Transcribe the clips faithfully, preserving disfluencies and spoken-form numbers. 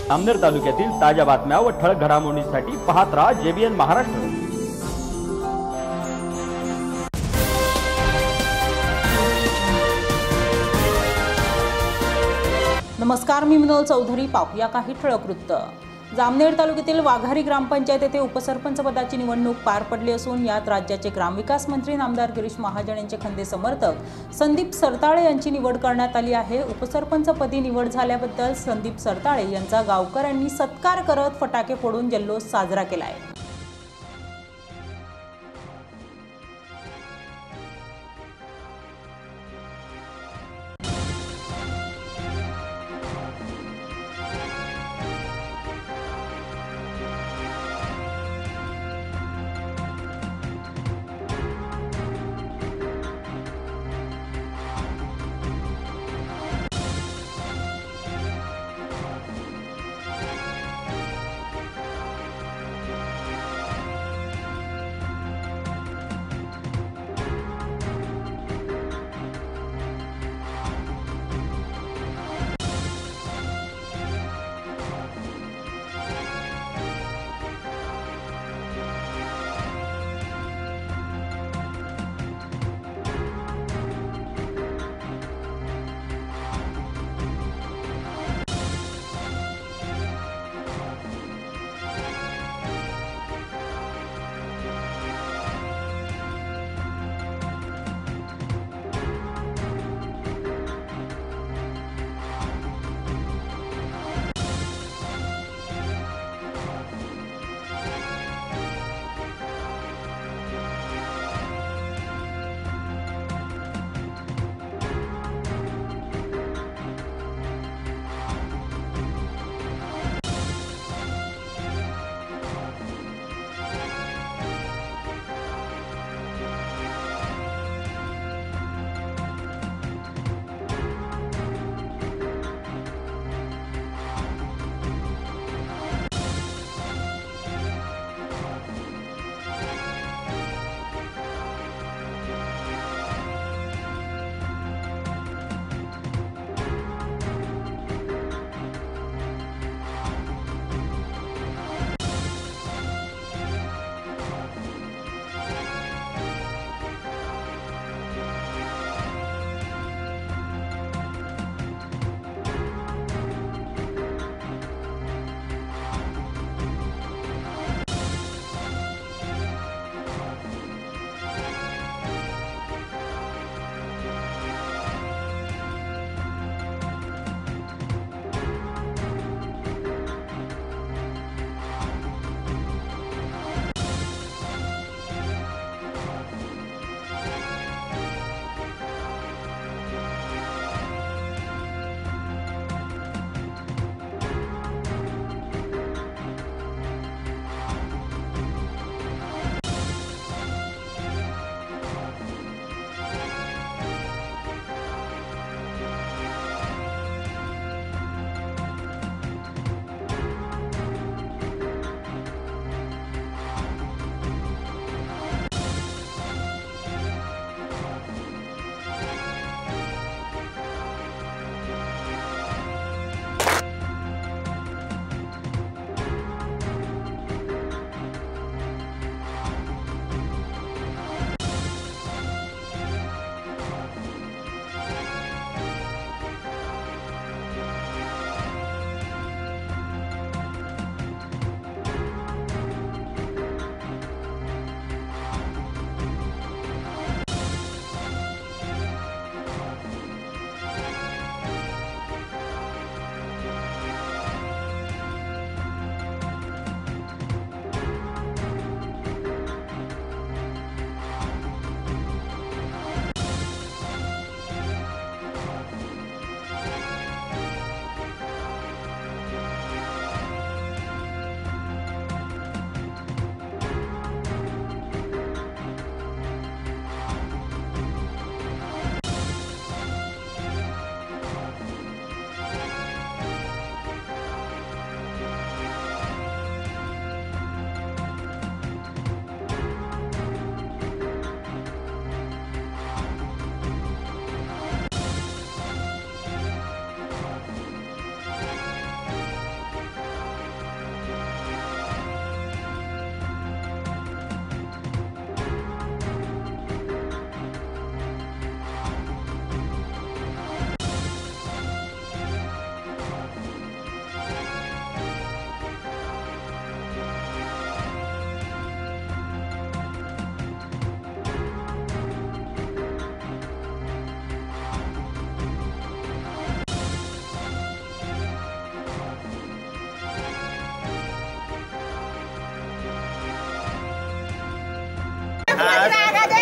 जामनेर तालुक्यातील ताज्या बातम्या व ठळक घडामोडींसाठी पाहत राहा जेबीएन महाराष्ट्र। नमस्कार, मी मिनल चौधरी। पाहूया काही ठळक वृत्त। जामनेर तालुक्यातील वाघारी ग्रामपंचायत येथे उपसरपंच पदाची निवडणूक पार पडली असून यात राज्याचे ग्रामविकास मंत्री नामदार गिरीश महाजन यांचे खंदे समर्थक संदीप सरताळे यांची निवड करण्यात आली आहे। उपसरपंच पदी निवड झाल्याबद्दल संदीप सरताळे यांचा गावकऱ्यांनी सत्कार करत फटाके फोडून जल्लोष साजरा केला आहे।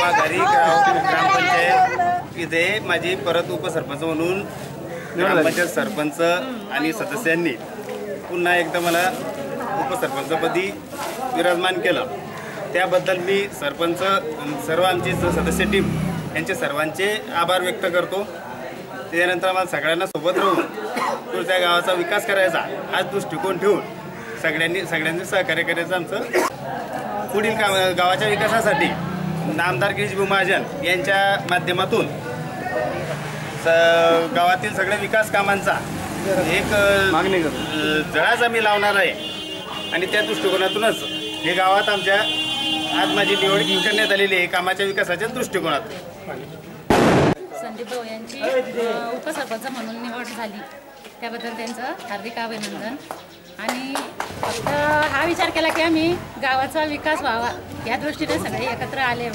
वाघारी ग्राम ग्रामपंचायत इथे माझी परत उपसरपंच म्हणून ग्रामपंचायत सरपंच आणि सदस्यांनी पुन्हा एकदा मला उपसरपंचपदी विराजमान केलं। त्याबद्दल मी सरपंच सर्व आमची सदस्य टीम यांचे सर्वांचे आभार व्यक्त करतो। त्यानंतर आम्हाला सगळ्यांना सोबत राहून पुढच्या गावाचा विकास करायचा हाच दृष्टिकोन ठेवून सगळ्यांनी सगळ्यांचे सहकार्य करायचं आमचं पुढील काम गावाच्या विकासासाठी आमदार गिरीशभाऊ महाजन यांच्या माध्यमातून स गावातील सगळ्या विकास कामांचा एक मागणी जळाच आम्ही लावणार आहे आणि त्या दृष्टिकोनातूनच हे गावात आमच्या आज माझी निवड करण्यात आलेली आहे कामाच्या विकासाच्या दृष्टिकोनातून। संदीप भाऊ यांची उपसरपंच म्हणून निवड झाली त्याबद्दल त्यांचं हार्दिक अभिनंदन। आणि फक्त हा विचार केला की आम्ही गावाचा विकास व्हावा या दृष्टीने सगळे एकत्र आले।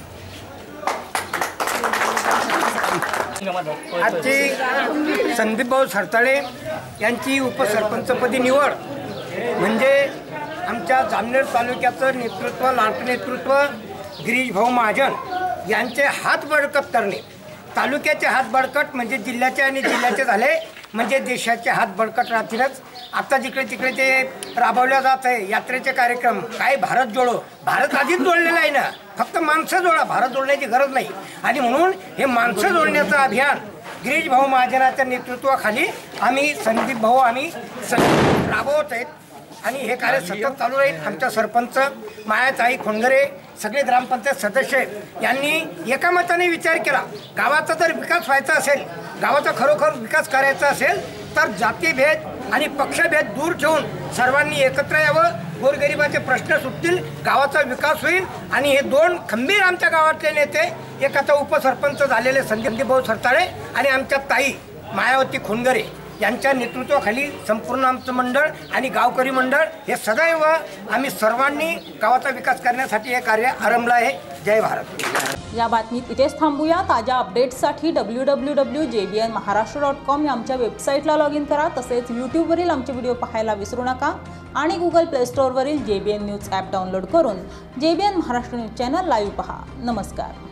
आजची संदीप भाऊ सरताळे यांची उपसरपंचपदी निवड म्हणजे आमच्या जामनेर तालुक्याचं नेतृत्व लाडकं नेतृत्व गिरीश भाऊ महाजन यांचे हात बळकट करणे। तालुक्याचे हात बळकट म्हणजे जिल्ह्याचे आणि जिल्ह्याचे झाले म्हणजे देशाचे हात बळकट राहतीलच। आता जिकडे तिकडे ते राबवल्या जात आहे यात्रेचे कार्यक्रम काय भारत जोडो, भारत आधीच जोडलेला आहे ना, फक्त माणसं जोडा, भारत जोडण्याची गरज नाही। आणि म्हणून हे माणसं जोडण्याचं अभियान गिरीश भाऊ महाजनाच्या नेतृत्वाखाली आम्ही संदीप भाऊ आम्ही राबवत आहेत आणि हे कार्य सतत चालू राहील। आमच्या सरपंच मायाताई खोंडगरे सगळे ग्रामपंचायत सदस्य यांनी एकामताने विचार केला गावाचा जर विकास व्हायचा असेल, गावाचा खरोखर विकास करायचा असेल तर जातीभेद आणि पक्षभेद दूर ठेवून सर्वांनी एकत्र यावं, गोरगरिबाचे प्रश्न सुटतील, गावाचा विकास होईल। आणि हे दोन खंबीर आमच्या गावातले नेते एक आता उपसरपंच झालेले संदीप भाऊ सरताळे आणि आमच्या ताई मायावती खोंडगरे यांच्या नेतृत्वाखाली संपूर्ण आमचं मंडळ आणि गावकरी मंडळ हे सदैव आम्ही सर्वांनी गावाचा विकास करण्यासाठी हे कार्य आरंभलं आहे। जय भारत। या बातमीत इथेच थांबूया। ताज्या अपडेट्ससाठी W W W dot J B N Maharashtra dot com या आमच्या वेबसाईटला लॉग इन करा। तसेच यूट्यूबवरील आमचे व्हिडिओ पाहायला विसरू नका आणि गुगल प्ले स्टोअरवरील J B N news app download करून J B N Maharashtra news channel live पहा। नमस्कार।